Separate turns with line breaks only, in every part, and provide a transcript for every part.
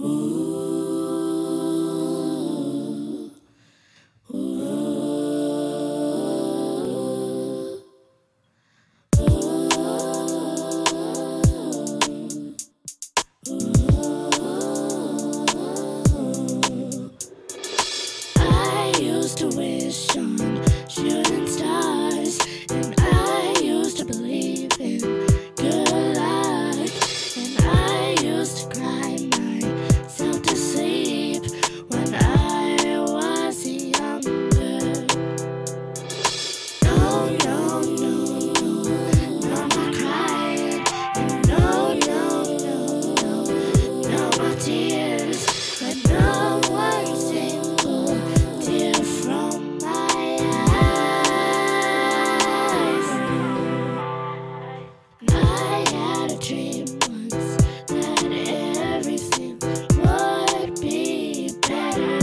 To wish on shooting stars, and I used to believe in good luck, and I used to cry myself to sleep when I was younger. No, no, no, no, no more crying, and no, no, no, no, no more tears, but no one single tear from my eyes. I had a dream once that everything would be better,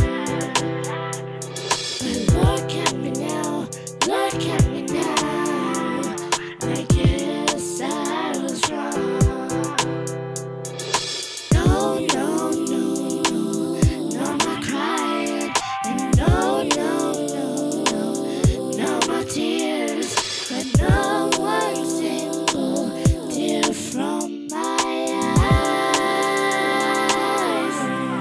but look at me now, look at me now, I guess I was wrong. No, no, no, no, no more crying, and no, no, no, no, no more tears, but no one single tear from my eyes.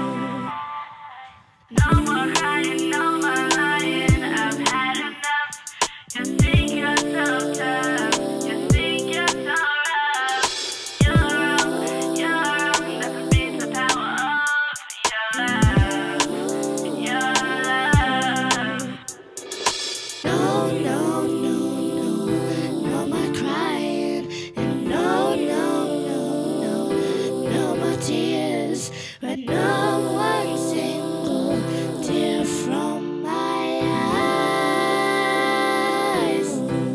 No more crying, no more lying, I've had enough. Just think yourself tough, just think yourself rough. You're wrong, that's beat the power of your love, your love. No, no, no, no, no more crying, and no, no, no, no, no more tears, but no one single tear from my eyes.